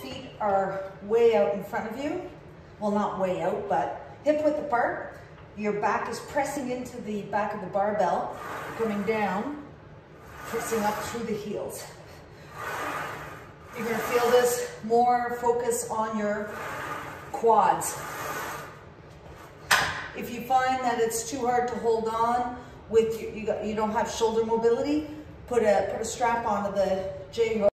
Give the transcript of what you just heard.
feet are way out in front of you. Well, not way out, but hip width apart. Your back is pressing into the back of the barbell, coming down, pressing up through the heels. You're gonna feel this more focus on your quads. If you find that it's too hard to hold on with you don't have shoulder mobility, put a strap onto the J hook.